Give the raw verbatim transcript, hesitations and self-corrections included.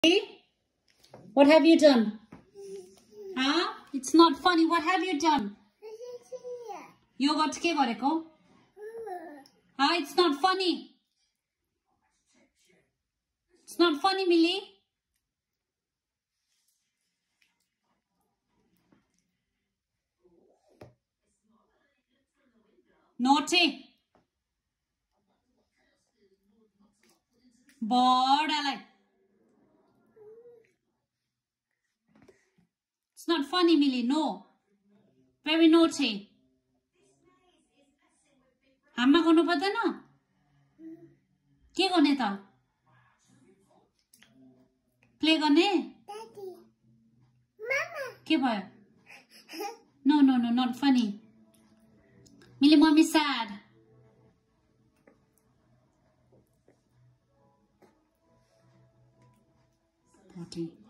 What have you done? Huh? It's not funny. What have you done? You got ke gareko? Huh? It's not funny. It's not funny, Millie. Naughty. Bored, I like. It's not funny, Millie. No. Very naughty. Hamma गर्नु पर्दैन के गर्ने त play गर्ने के भयो No, no, no, not funny. Millie, mom is sad. Naughty.